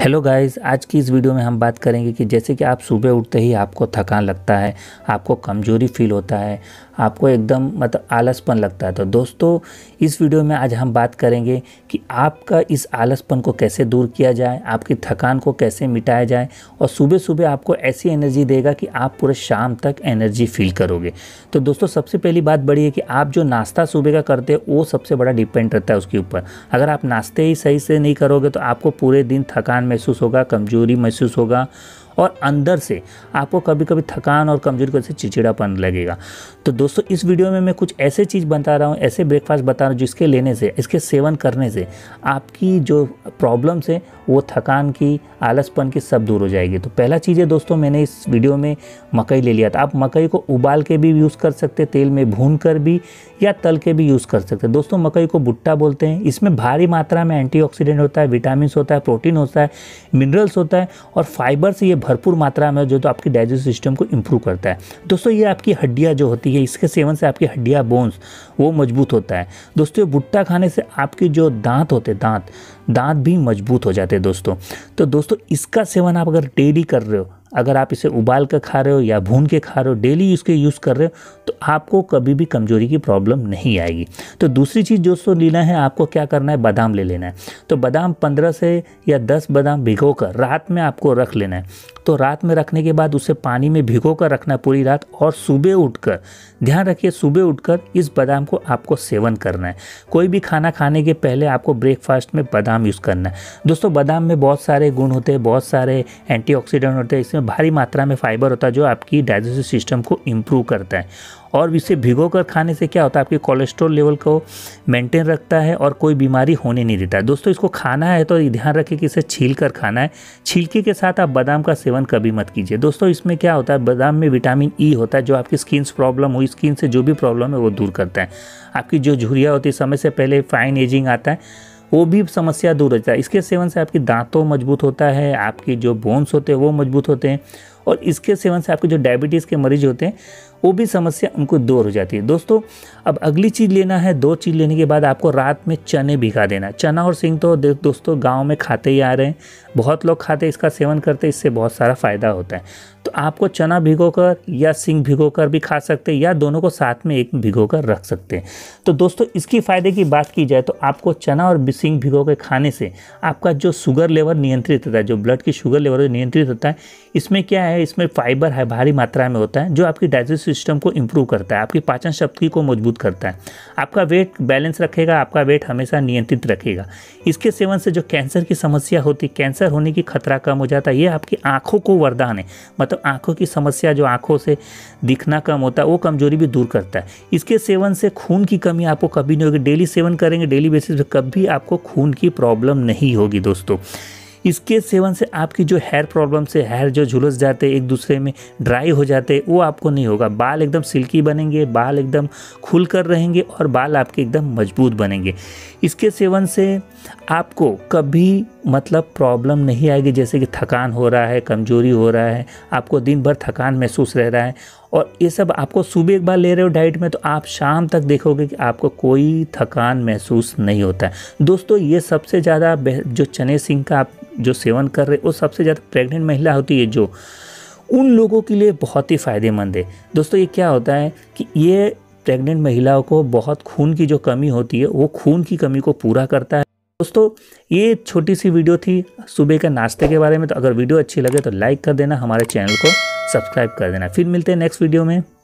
Hello guys, आज की इस वीडियो में हम बात करेंगे कि जैसे कि आप सुबह उठते ही आपको थकान लगता है, आपको कमज़ोरी फील होता है, आपको एकदम मतलब आलसपन लगता है। तो दोस्तों, इस वीडियो में आज हम बात करेंगे कि आपका इस आलसपन को कैसे दूर किया जाए, आपकी थकान को कैसे मिटाया जाए और सुबह सुबह आपको ऐसी एनर्जी देगा कि आप पूरे शाम तक एनर्जी फील करोगे। तो दोस्तों, सबसे पहली बात बड़ी है कि आप जो नाश्ता सुबह का करते हो वो सबसे बड़ा डिपेंड रहता है उसके ऊपर। अगर आप नाश्ते ही सही से नहीं करोगे तो आपको पूरे दिन थकान महसूस होगा, कमजोरी महसूस होगा और अंदर से आपको कभी कभी थकान और कमजोरी की वजह से चिड़चिड़ापन लगेगा। तो दोस्तों, इस वीडियो में मैं कुछ ऐसे चीज़ बता रहा हूँ, ऐसे ब्रेकफास्ट बता रहा हूँ जिसके लेने से, इसके सेवन करने से आपकी जो प्रॉब्लम्स है वो थकान की, आलसपन की सब दूर हो जाएगी। तो पहला चीज़ है दोस्तों, मैंने इस वीडियो में मकई ले लिया था। आप मकई को उबाल के भी यूज़ कर सकते हैं, तेल में भून कर भी, या तल के भी यूज़ कर सकते हैं। दोस्तों, मकई को भुट्टा बोलते हैं। इसमें भारी मात्रा में एंटीऑक्सीडेंट होता है, विटामिन होता है, प्रोटीन होता है, मिनरल्स होता है और फाइबर से ये भरपूर मात्रा में जो तो आपकी डाइजेस्टिव सिस्टम को इम्प्रूव करता है। दोस्तों, ये आपकी हड्डियाँ जो होती है, इसके सेवन से आपकी हड्डियाँ, बोन्स वो मजबूत होता है। दोस्तों, ये भुट्टा खाने से आपके जो दांत होते हैं, दांत भी मजबूत हो जाते हैं दोस्तों। तो दोस्तों, इसका सेवन आप अगर डेली कर रहे हो, अगर आप इसे उबाल कर खा रहे हो या भून के खा रहे हो, डेली इसके यूज़ कर रहे हो, तो आपको कभी भी कमजोरी की प्रॉब्लम नहीं आएगी। तो दूसरी चीज़ दोस्तों लेना है, आपको क्या करना है, बादाम ले लेना है। तो बादाम 15 से या 10 बादाम भिगो कर रात में आपको रख लेना है। तो रात में रखने के बाद उसे पानी में भिगो कर रखना है पूरी रात, और सुबह उठकर, ध्यान रखिए, सुबह उठकर इस बादाम को आपको सेवन करना है। कोई भी खाना खाने के पहले आपको ब्रेकफास्ट में बादाम यूज़ करना है। दोस्तों, बादाम में बहुत सारे गुण होते हैं, बहुत सारे एंटीऑक्सीडेंट होते हैं, इसमें भारी मात्रा में फाइबर होता है जो आपकी डाइजेस्टिव सिस्टम को इम्प्रूव करता है। और इसे भिगो कर खाने से क्या होता है, आपके कोलेस्ट्रॉल लेवल को मेंटेन रखता है और कोई बीमारी होने नहीं देता है। दोस्तों, इसको खाना है तो ध्यान रखिए कि इसे छील कर खाना है। छिलके के साथ आप बादाम का सेवन कभी मत कीजिए। दोस्तों, इसमें क्या होता है, बादाम में विटामिन ई होता है जो आपकी स्किन प्रॉब्लम हुई, स्किन से जो भी प्रॉब्लम है वो दूर करता है। आपकी जो झुर्रियाँ होती है, समय से पहले फाइन एजिंग आता है, वो भी समस्या दूर हो जाता है। इसके सेवन से आपकी दांतों मजबूत होता है, आपकी जो बोन्स होते हैं वो मजबूत होते हैं, और इसके सेवन से आपके जो डायबिटीज़ के मरीज होते हैं वो भी समस्या उनको दूर हो जाती है। दोस्तों, अब अगली चीज़ लेना है। 2 चीज़ लेने के बाद आपको रात में चने भिगा देना। चना और सिंग तो दोस्तों गांव में खाते ही आ रहे हैं, बहुत लोग खाते, इसका सेवन करते, इससे बहुत सारा फ़ायदा होता है। तो आपको चना भिगोकर या सिंग भिगोकर भी खा सकते हैं, या दोनों को साथ में एक भिगोकर रख सकते हैं। तो दोस्तों, इसकी फ़ायदे की बात की जाए तो आपको चना और सिंग भिगो के खाने से आपका जो शुगर लेवल नियंत्रित होता है, जो ब्लड की शुगर लेवल नियंत्रित होता है। इसमें क्या है, इसमें फाइबर है, भारी मात्रा में होता है, जो आपकी डाइजेस्टिव सिस्टम को इम्प्रूव करता है, आपकी पाचन शक्ति को मजबूत करता है, आपका वेट बैलेंस रखेगा, आपका वेट हमेशा नियंत्रित रखेगा। इसके सेवन से जो कैंसर की समस्या होती है, कैंसर होने की खतरा कम हो जाता है। ये आपकी आँखों को वरदान है, मतलब आँखों की समस्या, जो आँखों से दिखना कम होता है, वो कमजोरी भी दूर करता है। इसके सेवन से खून की कमी आपको कभी नहीं होगी। डेली सेवन करेंगे, डेली बेसिस पे, कभी आपको खून की प्रॉब्लम नहीं होगी। दोस्तों, इसके सेवन से आपकी जो हेयर प्रॉब्लम से, हेयर जो झुलस जाते, एक दूसरे में ड्राई हो जाते, वो आपको नहीं होगा। बाल एकदम सिल्की बनेंगे, बाल एकदम खुल कर रहेंगे और बाल आपके एकदम मजबूत बनेंगे। इसके सेवन से आपको कभी मतलब प्रॉब्लम नहीं आएगी, जैसे कि थकान हो रहा है, कमजोरी हो रहा है, आपको दिन भर थकान महसूस रह रहा है, और ये सब आपको सुबह एक बार ले रहे हो डाइट में, तो आप शाम तक देखोगे कि आपको कोई थकान महसूस नहीं होता है। दोस्तों, ये सबसे ज़्यादा जो चने सिंग का आप जो सेवन कर रहे हो, वो सबसे ज़्यादा प्रेग्नेंट महिला होती है, जो उन लोगों के लिए बहुत ही फ़ायदेमंद है। दोस्तों, ये क्या होता है कि ये प्रेग्नेंट महिलाओं को बहुत खून की जो कमी होती है, वो खून की कमी को पूरा करता है। दोस्तों, ये छोटी सी वीडियो थी सुबह के नाश्ते के बारे में। तो अगर वीडियो अच्छी लगे तो लाइक कर देना, हमारे चैनल को सब्सक्राइब कर देना। फिर मिलते हैं नेक्स्ट वीडियो में।